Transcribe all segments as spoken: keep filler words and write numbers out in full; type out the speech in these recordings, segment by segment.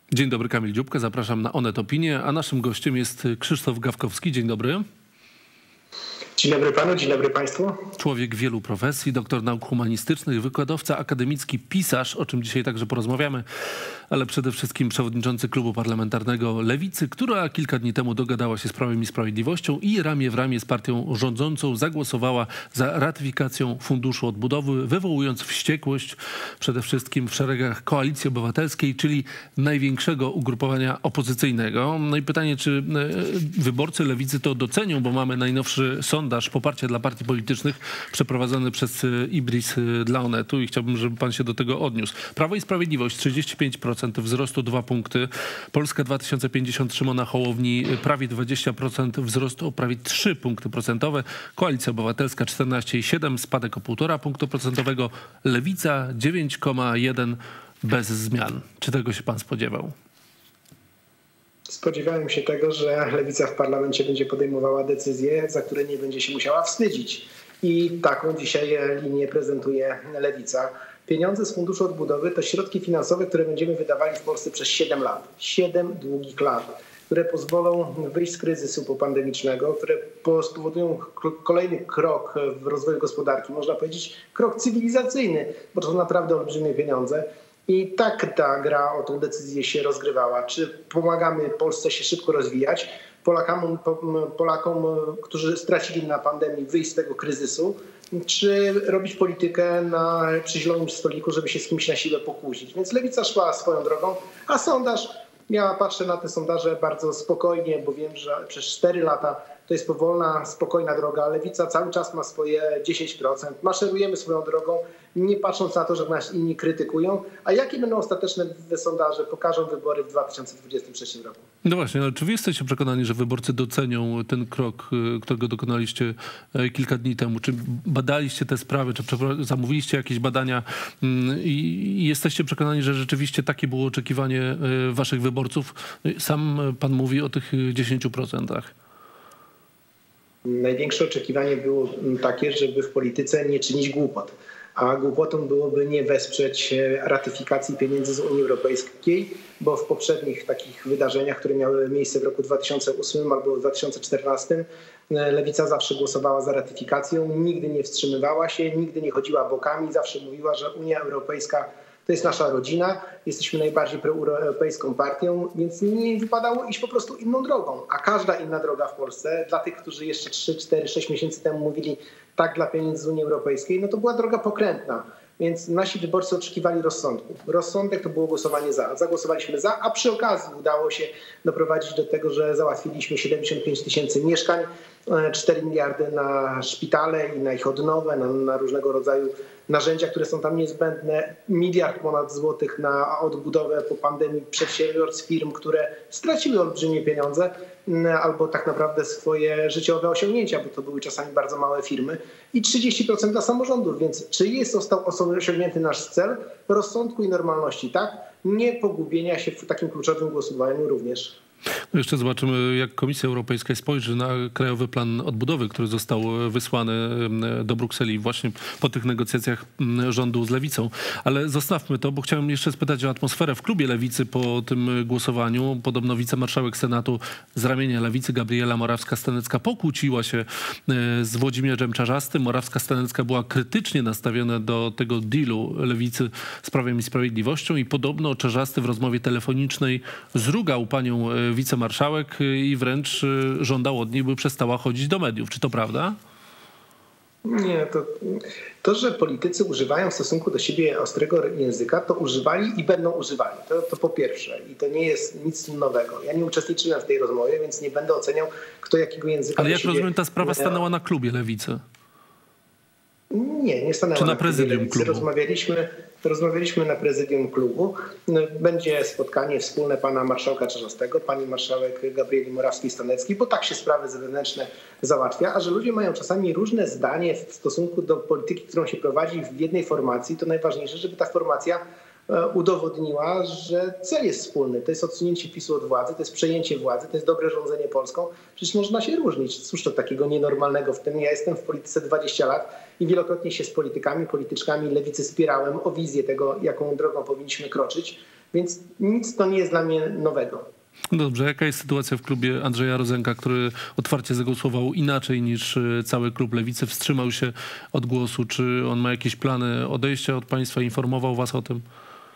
Dzień dobry, Kamil Dziubka, zapraszam na Onet Opinię, a naszym gościem jest Krzysztof Gawkowski. Dzień dobry. Dzień dobry panu, dzień dobry państwu. Człowiek wielu profesji, doktor nauk humanistycznych, wykładowca akademicki, pisarz, o czym dzisiaj także porozmawiamy, ale przede wszystkim przewodniczący klubu parlamentarnego Lewicy, która kilka dni temu dogadała się z Prawem i Sprawiedliwością i ramię w ramię z partią rządzącą zagłosowała za ratyfikacją Funduszu Odbudowy, wywołując wściekłość przede wszystkim w szeregach Koalicji Obywatelskiej, czyli największego ugrupowania opozycyjnego. No i pytanie, czy wyborcy Lewicy to docenią, bo mamy najnowszy sondaż poparcia dla partii politycznych przeprowadzony przez Ibris dla Onetu i chciałbym, żeby pan się do tego odniósł. Prawo i Sprawiedliwość trzydzieści pięć procent, wzrostu dwa punkty. Polska dwa tysiące pięćdziesiąt Szymona Hołowni prawie dwadzieścia procent, wzrost o prawie trzy punkty procentowe. Koalicja Obywatelska czternaście przecinek siedem, spadek o półtora punktu procentowego. Lewica dziewięć przecinek jeden bez zmian. Czy tego się pan spodziewał? Spodziewałem się tego, że Lewica w parlamencie będzie podejmowała decyzje, za które nie będzie się musiała wstydzić. I taką dzisiaj linię prezentuje Lewica. Pieniądze z Funduszu Odbudowy to środki finansowe, które będziemy wydawali w Polsce przez siedem lat. siedem długich lat, które pozwolą wyjść z kryzysu popandemicznego, które spowodują kolejny krok w rozwoju gospodarki. Można powiedzieć krok cywilizacyjny, bo to są naprawdę olbrzymie pieniądze. I tak ta gra o tą decyzję się rozgrywała. Czy pomagamy Polsce się szybko rozwijać, Polakom, Polakom, którzy stracili na pandemii, wyjść z tego kryzysu, czy robić politykę na, przy zielonym stoliku, żeby się z kimś na siłę pokłócić. Więc Lewica szła swoją drogą, a sondaż, ja patrzę na te sondaże bardzo spokojnie, bo wiem, że przez cztery lata to jest powolna, spokojna droga. Lewica cały czas ma swoje dziesięć procent. Maszerujemy swoją drogą, nie patrząc na to, że nas inni krytykują. A jakie będą ostateczne sondaże, pokażą wybory w dwa tysiące dwudziestym trzecim roku. No właśnie, ale czy wy jesteście przekonani, że wyborcy docenią ten krok, którego dokonaliście kilka dni temu? Czy badaliście te sprawy, czy zamówiliście jakieś badania i jesteście przekonani, że rzeczywiście takie było oczekiwanie waszych wyborców? Sam pan mówi o tych dziesięciu procentach. Największe oczekiwanie było takie, żeby w polityce nie czynić głupot. A głupotą byłoby nie wesprzeć ratyfikacji pieniędzy z Unii Europejskiej, bo w poprzednich takich wydarzeniach, które miały miejsce w roku dwa tysiące ósmym albo dwa tysiące czternastym, Lewica zawsze głosowała za ratyfikacją, nigdy nie wstrzymywała się, nigdy nie chodziła bokami, zawsze mówiła, że Unia Europejska to jest nasza rodzina, jesteśmy najbardziej proeuropejską partią, więc nie wypadało iść po prostu inną drogą. A każda inna droga w Polsce, dla tych, którzy jeszcze trzy, cztery, sześć miesięcy temu mówili tak dla pieniędzy z Unii Europejskiej, no to była droga pokrętna. Więc nasi wyborcy oczekiwali rozsądku. Rozsądek to było głosowanie za. Zagłosowaliśmy za, a przy okazji udało się doprowadzić do tego, że załatwiliśmy siedemdziesiąt pięć tysięcy mieszkań, cztery miliardy na szpitale i na ich odnowę, na, na różnego rodzaju narzędzia, które są tam niezbędne, miliard ponad złotych na odbudowę po pandemii przedsiębiorstw, firm, które straciły olbrzymie pieniądze albo tak naprawdę swoje życiowe osiągnięcia, bo to były czasami bardzo małe firmy, i trzydzieści procent dla samorządów. Więc czy jest został osiągnięty nasz cel? Rozsądku i normalności, tak? Nie pogubienia się w takim kluczowym głosowaniu również. No jeszcze zobaczymy, jak Komisja Europejska spojrzy na Krajowy Plan Odbudowy, który został wysłany do Brukseli właśnie po tych negocjacjach rządu z Lewicą. Ale zostawmy to, bo chciałem jeszcze spytać o atmosferę w klubie Lewicy po tym głosowaniu. Podobno wicemarszałek Senatu z ramienia Lewicy Gabriela Morawska-Stanecka pokłóciła się z Włodzimierzem Czarzastym. Morawska-Stanecka była krytycznie nastawiona do tego dealu Lewicy z Prawem i Sprawiedliwością i podobno Czarzasty w rozmowie telefonicznej zrugał panią wicemarszałek i wręcz żądał od niej, by przestała chodzić do mediów. Czy to prawda? Nie, to, to, że politycy używają w stosunku do siebie ostrego języka, to używali i będą używali. To, to po pierwsze. I to nie jest nic nowego. Ja nie uczestniczyłem w tej rozmowie, więc nie będę oceniał, kto jakiego języka. Ale jak rozumiem, ta sprawa stanęła na klubie Lewicy? Nie, nie stanęła Czy na, na prezydium klubu? Rozmawialiśmy, rozmawialiśmy na prezydium klubu. Będzie spotkanie wspólne pana marszałka Czarzastego, pani marszałek Gabrieli Morawskiej-Staneckiej, bo tak się sprawy zewnętrzne załatwia. A że ludzie mają czasami różne zdanie w stosunku do polityki, którą się prowadzi w jednej formacji, to najważniejsze, żeby ta formacja udowodniła, że cel jest wspólny. To jest odsunięcie PiSu od władzy, to jest przejęcie władzy, to jest dobre rządzenie Polską. Przecież można się różnić. Cóż to takiego nienormalnego w tym? Ja jestem w polityce dwadzieścia lat i wielokrotnie się z politykami, polityczkami Lewicy spierałem o wizję tego, jaką drogą powinniśmy kroczyć. Więc nic to nie jest dla mnie nowego. Dobrze, jaka jest sytuacja w klubie Andrzeja Rozenka, który otwarcie zagłosował inaczej niż cały klub Lewicy, wstrzymał się od głosu? Czy on ma jakieś plany odejścia od państwa? Informował was o tym?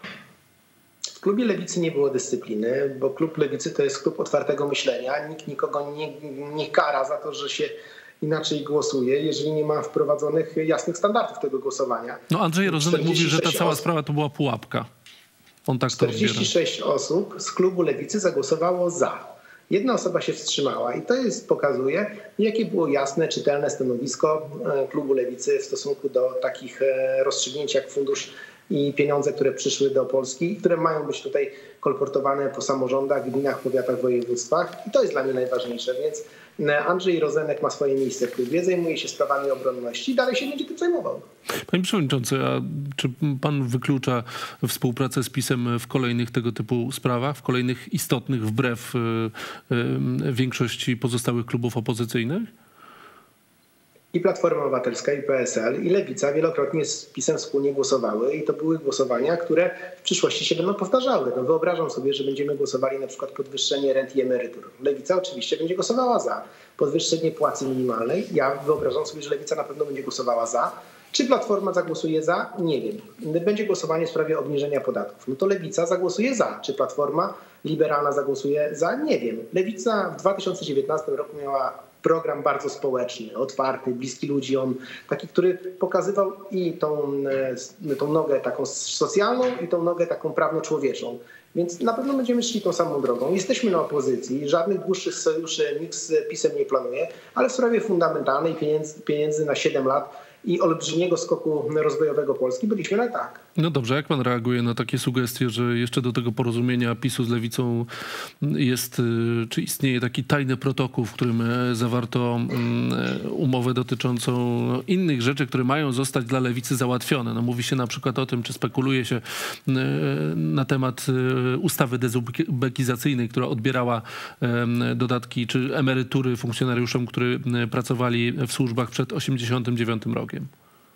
W klubie Lewicy nie było dyscypliny, bo klub Lewicy to jest klub otwartego myślenia. Nikt nikogo nie, nie kara za to, że się inaczej głosuje, jeżeli nie ma wprowadzonych jasnych standardów tego głosowania. No Andrzej Rozenek mówi, że ta cała sprawa to była pułapka. On tak to czterdzieści sześć osób z klubu Lewicy zagłosowało za. Jedna osoba się wstrzymała i to jest, pokazuje, jakie było jasne, czytelne stanowisko klubu Lewicy w stosunku do takich rozstrzygnięć jak fundusz i pieniądze, które przyszły do Polski i które mają być tutaj kolportowane po samorządach, gminach, powiatach, województwach. I to jest dla mnie najważniejsze, więc Andrzej Rozenek ma swoje miejsce w klubie, zajmuje się sprawami obronności i dalej się będzie tym zajmował. Panie Przewodniczący, a czy pan wyklucza współpracę z PiS-em w kolejnych tego typu sprawach, w kolejnych istotnych, wbrew większości pozostałych klubów opozycyjnych? I Platforma Obywatelska, i P S L, i Lewica wielokrotnie z PiS-em wspólnie głosowały i to były głosowania, które w przyszłości się będą powtarzały. No wyobrażam sobie, że będziemy głosowali na przykład podwyższenie rent i emerytur. Lewica oczywiście będzie głosowała za. Podwyższenie płacy minimalnej. Ja wyobrażam sobie, że Lewica na pewno będzie głosowała za. Czy Platforma zagłosuje za? Nie wiem. Będzie głosowanie w sprawie obniżenia podatków. No to Lewica zagłosuje za. Czy Platforma Liberalna zagłosuje za? Nie wiem. Lewica w dwa tysiące dziewiętnastym roku miała program bardzo społeczny, otwarty, bliski ludziom, taki, który pokazywał i tą, tą nogę taką socjalną i tą nogę taką prawno-człowieczą. Więc na pewno będziemy szli tą samą drogą. Jesteśmy na opozycji, żadnych dłuższych sojuszy nikt z PiS-em nie planuje, ale w sprawie fundamentalnej pieniędzy, pieniędzy na siedem lat i olbrzymiego skoku rozwojowego Polski byliśmy na tak. No dobrze, jak pan reaguje na takie sugestie, że jeszcze do tego porozumienia PiS-u z Lewicą jest, czy istnieje taki tajny protokół, w którym zawarto umowę dotyczącą innych rzeczy, które mają zostać dla Lewicy załatwione? No mówi się na przykład o tym, czy spekuluje się na temat ustawy dezubekizacyjnej, która odbierała dodatki czy emerytury funkcjonariuszom, którzy pracowali w służbach przed osiemdziesiątym dziewiątym rokiem.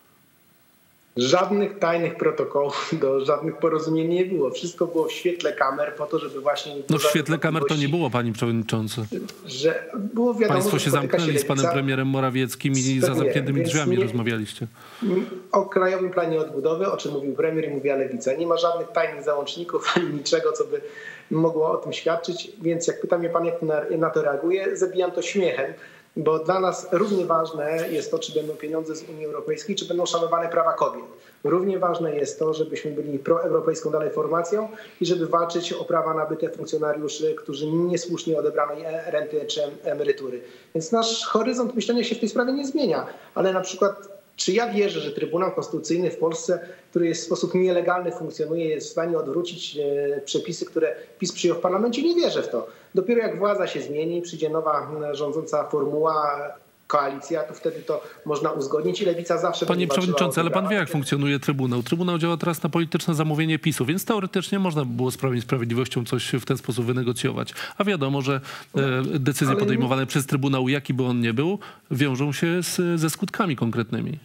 Żadnych tajnych protokołów, do żadnych porozumień nie było. Wszystko było w świetle kamer po to, żeby właśnie... No w świetle kamer to nie było, panie przewodniczący. Że było wiadomo, Państwo się zamknęli się z panem premierem Morawieckim i za zamkniętymi drzwiami nie rozmawialiście. O Krajowym Planie Odbudowy, o czym mówił premier i mówiła Lewica. Nie ma żadnych tajnych załączników ani niczego, co by mogło o tym świadczyć. Więc jak pyta mnie pan, jak na to reaguje, zabijam to śmiechem. Bo dla nas równie ważne jest to, czy będą pieniądze z Unii Europejskiej, czy będą szanowane prawa kobiet. Równie ważne jest to, żebyśmy byli proeuropejską dalej formacją i żeby walczyć o prawa nabyte funkcjonariuszy, którzy niesłusznie odebrano renty czy emerytury. Więc nasz horyzont myślenia się w tej sprawie nie zmienia. Ale na przykład, czy ja wierzę, że Trybunał Konstytucyjny w Polsce, który jest w sposób nielegalny funkcjonuje, jest w stanie odwrócić przepisy, które PiS przyjął w parlamencie? Nie wierzę w to. Dopiero jak władza się zmieni, przyjdzie nowa rządząca formuła, koalicja, to wtedy to można uzgodnić i Lewica zawsze... Panie przewodniczący, ale pan wie, jak funkcjonuje Trybunał. Trybunał działa teraz na polityczne zamówienie PiS-u, więc teoretycznie można by było z Prawem i Sprawiedliwością coś w ten sposób wynegocjować. A wiadomo, że decyzje ale... podejmowane przez Trybunał, jaki by on nie był, wiążą się z, ze skutkami konkretnymi.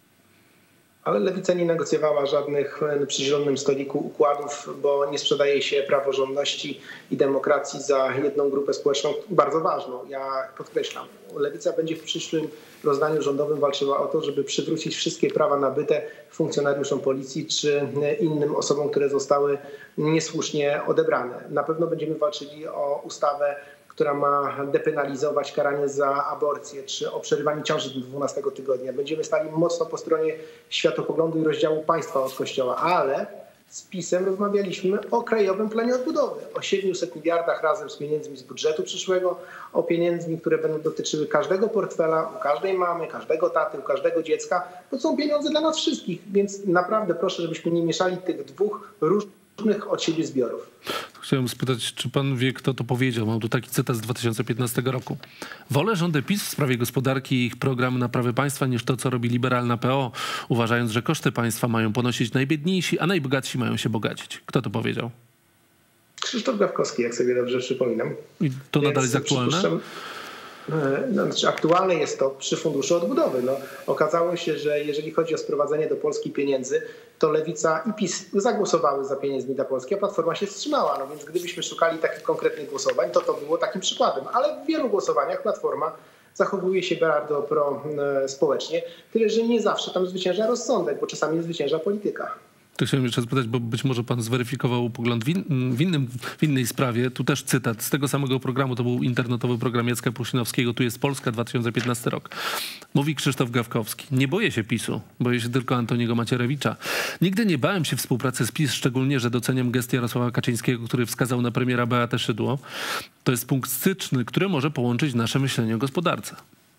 Ale Lewica nie negocjowała żadnych przy zielonym stoliku układów, bo nie sprzedaje się praworządności i demokracji za jedną grupę społeczną bardzo ważną. Ja podkreślam, Lewica będzie w przyszłym rozdaniu rządowym walczyła o to, żeby przywrócić wszystkie prawa nabyte funkcjonariuszom policji czy innym osobom, które zostały niesłusznie odebrane. Na pewno będziemy walczyli o ustawę, która ma depenalizować karanie za aborcję czy o przerywanie ciąży do dwunastego tygodnia. Będziemy stali mocno po stronie światopoglądu i rozdziału państwa od Kościoła, ale z PiS-em rozmawialiśmy o Krajowym Planie Odbudowy, o siedmiuset miliardach razem z pieniędzmi z budżetu przyszłego, o pieniędzmi, które będą dotyczyły każdego portfela, u każdej mamy, każdego taty, u każdego dziecka. To są pieniądze dla nas wszystkich, więc naprawdę proszę, żebyśmy nie mieszali tych dwóch różnych od siebie zbiorów. Chciałem spytać, czy pan wie, kto to powiedział. Mam tu taki cytat z dwa tysiące piętnastego roku. Wolę rządy PiS w sprawie gospodarki i ich programy naprawy państwa niż to, co robi liberalna P O, uważając, że koszty państwa mają ponosić najbiedniejsi, a najbogatsi mają się bogacić. Kto to powiedział? Krzysztof Gawkowski, jak sobie dobrze przypominam. I to Więc nadal jest aktualne? No, znaczy aktualne jest to przy Funduszu Odbudowy. No, okazało się, że jeżeli chodzi o sprowadzenie do Polski pieniędzy, to Lewica i PiS zagłosowały za pieniędzmi dla Polski, a Platforma się wstrzymała. No więc gdybyśmy szukali takich konkretnych głosowań, to to było takim przykładem. Ale w wielu głosowaniach Platforma zachowuje się bardzo pro-społecznie, tyle że nie zawsze tam zwycięża rozsądek, bo czasami zwycięża polityka. To chciałem jeszcze spytać, bo być może pan zweryfikował pogląd w, in, w, innym, w innej sprawie. Tu też cytat z tego samego programu, to był internetowy program Jacka Prusinowskiego, Tu jest Polska, dwa tysiące piętnasty rok. Mówi Krzysztof Gawkowski: nie boję się PiSu, boję się tylko Antoniego Macierewicza. Nigdy nie bałem się współpracy z PiS, szczególnie, że doceniam gest Jarosława Kaczyńskiego, który wskazał na premiera Beatę Szydło. To jest punkt styczny, który może połączyć nasze myślenie o gospodarce.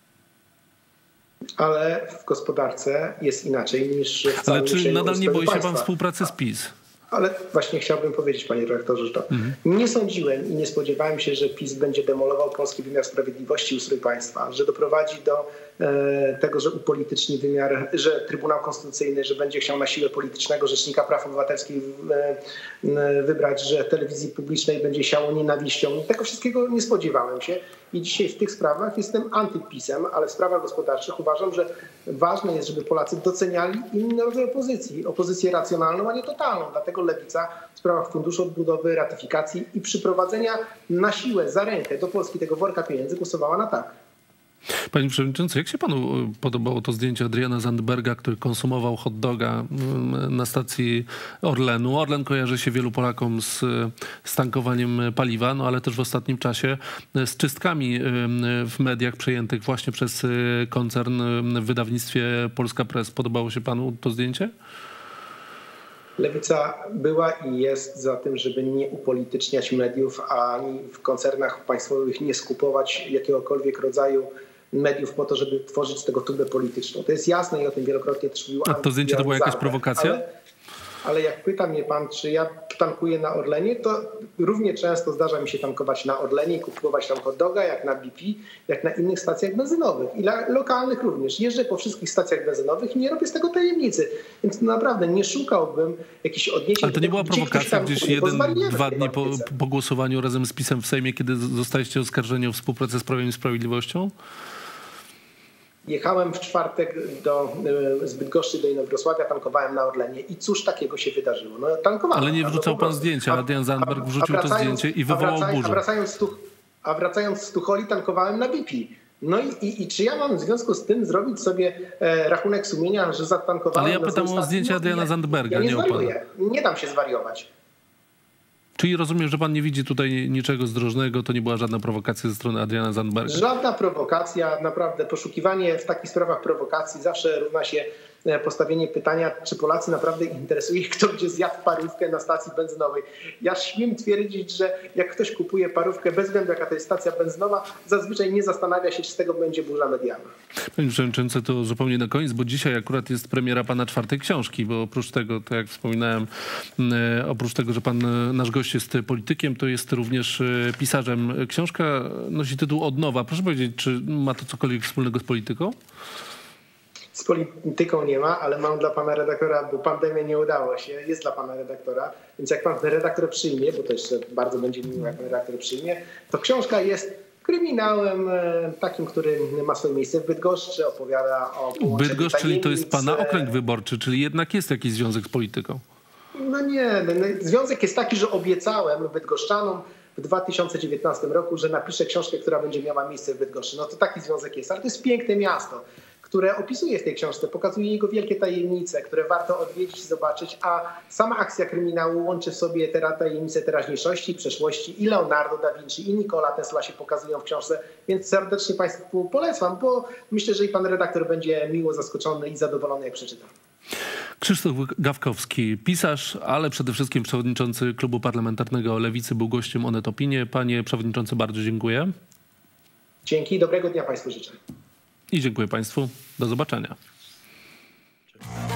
Ale w gospodarce jest inaczej niż w całym. Ale czy nadal nie boi się państwa. pan współpracy z PiS? Ale właśnie chciałbym powiedzieć, panie redaktorze, że to mhm. nie sądziłem i nie spodziewałem się, że PiS będzie demolował polski wymiar sprawiedliwości i ustrój państwa, że doprowadzi do e, tego, że upolityczni wymiar, że Trybunał Konstytucyjny, że będzie chciał na siłę politycznego Rzecznika Praw Obywatelskich e, e, wybrać, że telewizji publicznej będzie siało nienawiścią. Tego wszystkiego nie spodziewałem się i dzisiaj w tych sprawach jestem antypisem, ale w sprawach gospodarczych uważam, że ważne jest, żeby Polacy doceniali inny rodzaj opozycji, opozycję racjonalną, a nie totalną. Dlatego Lewica w sprawach Funduszu Odbudowy, ratyfikacji i przyprowadzenia na siłę, za rękę do Polski tego worka pieniędzy głosowała na tak. Panie Przewodniczący, jak się panu podobało to zdjęcie Adriana Zandberga, który konsumował hot doga na stacji Orlenu? Orlen kojarzy się wielu Polakom z, z tankowaniem paliwa, no ale też w ostatnim czasie z czystkami w mediach przejętych właśnie przez koncern w wydawnictwie Polska Press. Podobało się panu to zdjęcie? Lewica była i jest za tym, żeby nie upolityczniać mediów, ani w koncernach państwowych nie skupować jakiegokolwiek rodzaju mediów po to, żeby tworzyć z tego tubę polityczną. To jest jasne i o tym wielokrotnie też mówił. A to zdjęcie to była jakaś prowokacja? Ale, ale jak pyta mnie pan, czy ja tankuję na Orlenie, to równie często zdarza mi się tankować na Orlenie i kupować tam hot doga, jak na B P, jak na innych stacjach benzynowych i la, lokalnych również. Jeżdżę po wszystkich stacjach benzynowych i nie robię z tego tajemnicy. Więc naprawdę nie szukałbym jakichś odniesień. Ale to nie była prowokacja gdzieś jeden, dwa dni po, po głosowaniu razem z PiS-em w Sejmie, kiedy zostaliście oskarżeni o współpracę z Prawem i Sprawiedliwością? Jechałem w czwartek do z Bydgoszczy do Inowrocławia, tankowałem na Orlenie i cóż takiego się wydarzyło? No, tankowałem. Ale nie wrzucał pan zdjęcia. Adrian Zandberg wrzucił to zdjęcie i wywołał burzę. A wracając z, Tuch, a wracając z Tucholi tankowałem na B P. No i, i, i czy ja mam w związku z tym zrobić sobie e, rachunek sumienia, że zatankowałem... Ale ja pytam o zdjęcie Adriana nie, Zandberga, ja nie, nie o pana. Nie dam się zwariować. Czyli rozumiem, że pan nie widzi tutaj niczego zdrożnego, to nie była żadna prowokacja ze strony Adriana Zandberga? Żadna prowokacja, naprawdę poszukiwanie w takich sprawach prowokacji zawsze równa się postawienie pytania, czy Polacy naprawdę interesuje, kto gdzie zjadł parówkę na stacji benzynowej. Ja śmiem twierdzić, że jak ktoś kupuje parówkę, bez względu jaka to jest stacja benzynowa, zazwyczaj nie zastanawia się, czy z tego będzie burza medialna. Panie Przewodniczący, to zupełnie na koniec, bo dzisiaj akurat jest premiera pana czwartej książki, bo oprócz tego, to jak wspominałem, oprócz tego, że pan, nasz gość jest politykiem, to jest również pisarzem. Książka nosi tytuł Odnowa. Proszę powiedzieć, czy ma to cokolwiek wspólnego z polityką? Z polityką nie ma, ale mam dla pana redaktora, bo pandemia nie udało się, jest dla pana redaktora, więc jak pan redaktor przyjmie, bo to jeszcze bardzo będzie miło, jak pan redaktor przyjmie, to książka jest kryminałem takim, który ma swoje miejsce w Bydgoszczy, opowiada o połączeniu Bydgoszcz, czyli to jest pana okręg wyborczy, czyli jednak jest jakiś związek z polityką. No nie, no, związek jest taki, że obiecałem bydgoszczanom w dwa tysiące dziewiętnastym roku, że napiszę książkę, która będzie miała miejsce w Bydgoszczy. No to taki związek jest, ale to jest piękne miasto, które opisuje w tej książce, pokazuje jego wielkie tajemnice, które warto odwiedzić i zobaczyć, a sama akcja kryminału łączy w sobie te tajemnice teraźniejszości, przeszłości i Leonardo da Vinci i Nikola Tesla się pokazują w książce, więc serdecznie Państwu polecam, bo myślę, że i pan redaktor będzie miło zaskoczony i zadowolony, jak przeczyta. Krzysztof Gawkowski, pisarz, ale przede wszystkim przewodniczący Klubu Parlamentarnego Lewicy, był gościem Onet Opinie. Panie przewodniczący, bardzo dziękuję. Dzięki, dobrego dnia Państwu życzę. I dziękuję Państwu. Do zobaczenia.